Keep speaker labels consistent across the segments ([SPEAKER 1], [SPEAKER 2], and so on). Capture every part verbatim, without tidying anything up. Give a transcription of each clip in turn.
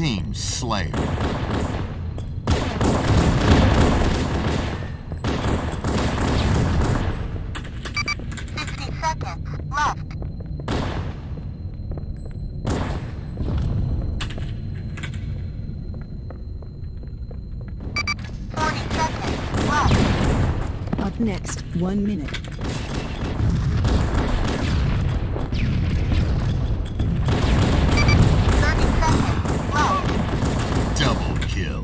[SPEAKER 1] Team Slayer.
[SPEAKER 2] fifty seconds left. forty seconds left.
[SPEAKER 3] Up next, one minute.
[SPEAKER 2] thirty seconds left.
[SPEAKER 1] Double kill.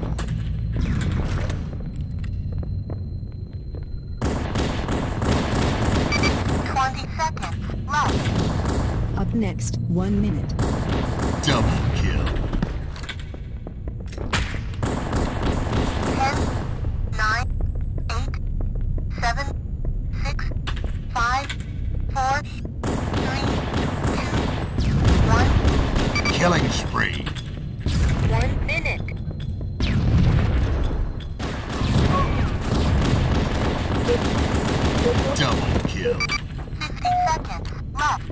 [SPEAKER 2] twenty seconds left.
[SPEAKER 3] Up next, one minute.
[SPEAKER 1] Double kill.
[SPEAKER 2] ten, nine, eight, seven, six, five, four, three, two, one.
[SPEAKER 1] Killing spree.
[SPEAKER 2] One minute.
[SPEAKER 1] Double kill.
[SPEAKER 2] fifty seconds left.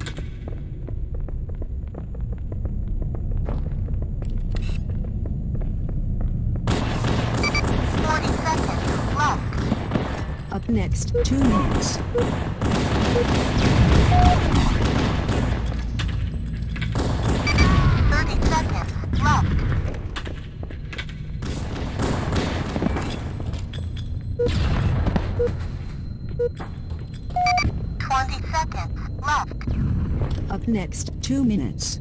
[SPEAKER 2] forty seconds left.
[SPEAKER 3] Up next, two minutes.
[SPEAKER 2] thirty seconds left. twenty seconds left.
[SPEAKER 3] Up next, two minutes.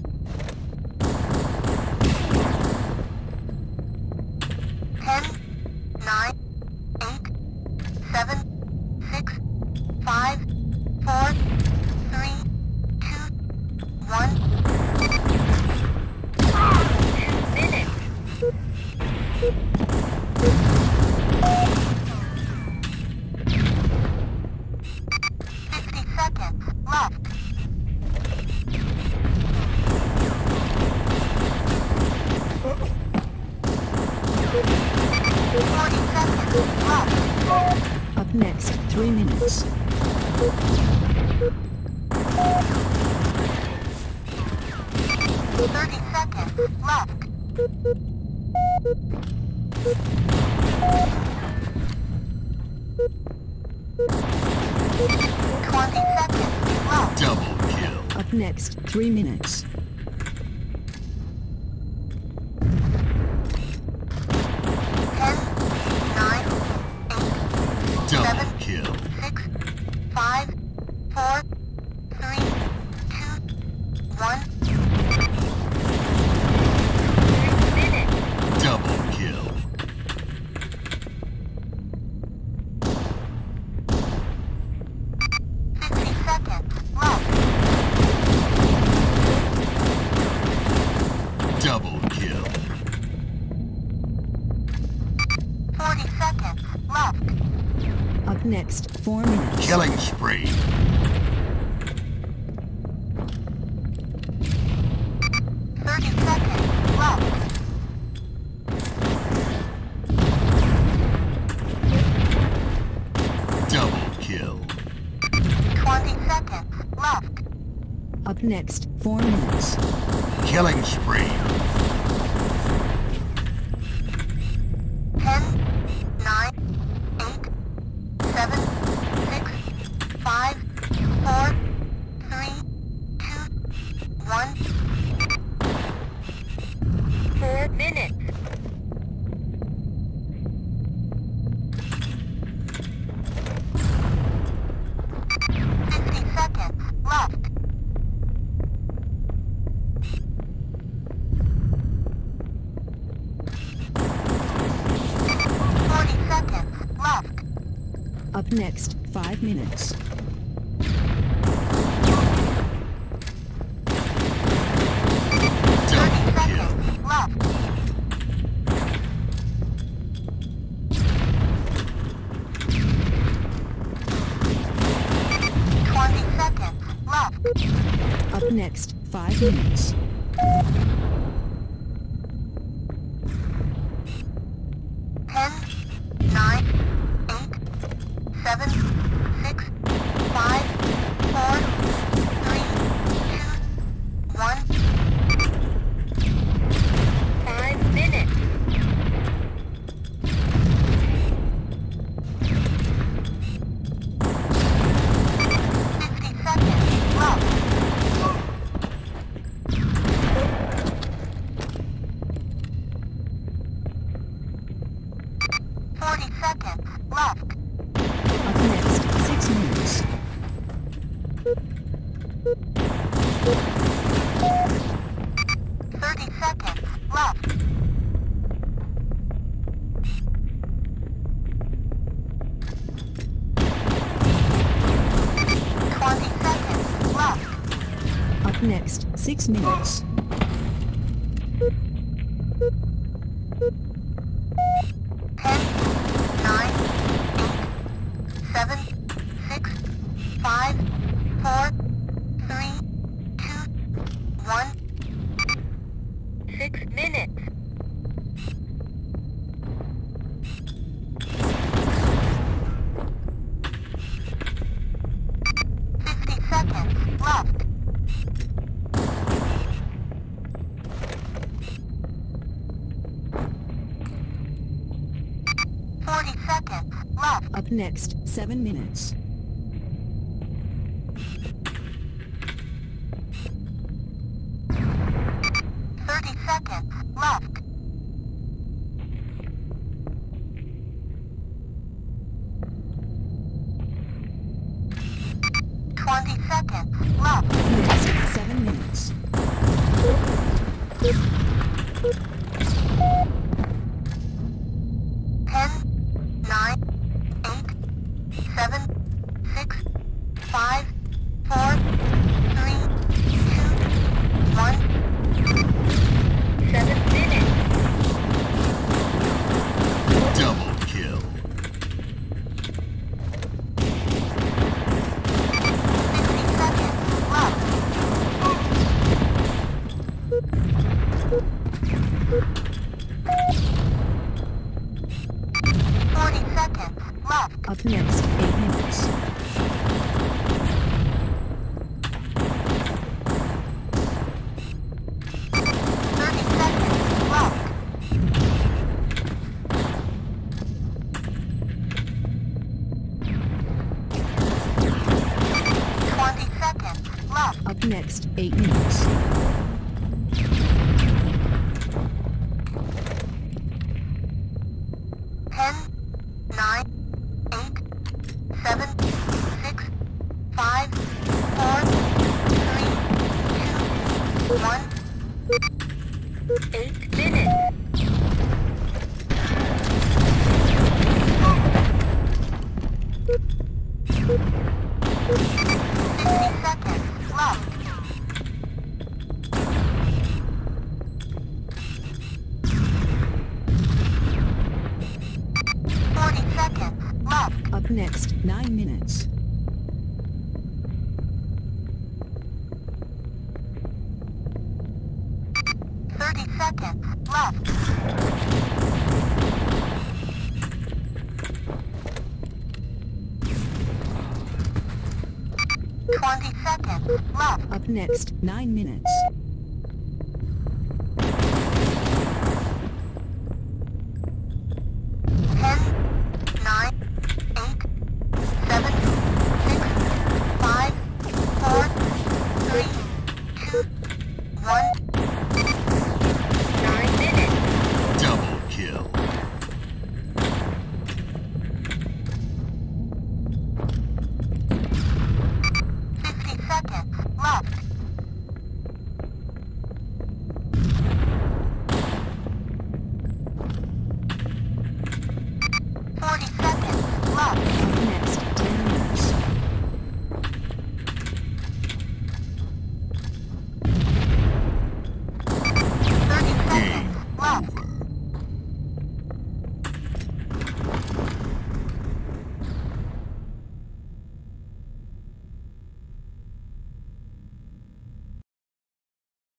[SPEAKER 2] ten, nine, eight, seven, six, five, four, three, two, one. Two minutes. Fifty seconds left. Forty seconds left.
[SPEAKER 3] Up next, three minutes.
[SPEAKER 2] Thirty seconds left. Twenty seconds left.
[SPEAKER 1] Double kill.
[SPEAKER 3] Up next, three minutes.
[SPEAKER 2] Ten, nine, eight,
[SPEAKER 1] Double
[SPEAKER 2] seven,
[SPEAKER 1] kill.
[SPEAKER 2] six, five, four, three, two, one. Three minutes.
[SPEAKER 1] Double kill.
[SPEAKER 2] Fifty seconds left.
[SPEAKER 1] Double kill.
[SPEAKER 2] Forty seconds left.
[SPEAKER 3] Up next, four minutes.
[SPEAKER 1] Killing spree.
[SPEAKER 2] Thirty seconds left.
[SPEAKER 1] Double kill.
[SPEAKER 2] Twenty seconds left.
[SPEAKER 3] Up next, four minutes.
[SPEAKER 1] Killing spree.
[SPEAKER 2] Ten, nine, eight, seven, six, five, four, three, two, one. Four minutes. Fifty seconds left. Forty seconds left.
[SPEAKER 3] Up next, five minutes.
[SPEAKER 2] Thirty
[SPEAKER 1] Double kill.
[SPEAKER 2] seconds left. Twenty seconds left.
[SPEAKER 3] Up next, five minutes.
[SPEAKER 2] Ten, nine, eight, seven, six, five, four, three, two, one. thirty seconds left. twenty seconds left.
[SPEAKER 3] Up next, six minutes.
[SPEAKER 2] ten, nine, eight, seven, six, five, four, three, two, one. Six minutes. Fifty seconds left. Forty seconds left.
[SPEAKER 3] Up next, seven minutes.
[SPEAKER 2] Thirty seconds left. Twenty seconds left.
[SPEAKER 3] Next, seven minutes.
[SPEAKER 2] Ten, nine, eight, seven, six, five, four, three, two, one. Seven minutes.
[SPEAKER 1] Double kill.
[SPEAKER 2] Fifty seconds left. Forty seconds left.
[SPEAKER 3] Up next, eight minutes.
[SPEAKER 2] Thirty seconds left. Twenty seconds left.
[SPEAKER 3] Up next, eight minutes.
[SPEAKER 2] Ten, nine, eight, seven, six, five, four, three, two, one. Eight minutes. Fifty seconds left. Forty seconds left.
[SPEAKER 3] Up next, nine minutes.
[SPEAKER 2] Thirty seconds left. Twenty seconds left.
[SPEAKER 3] Up next, nine minutes.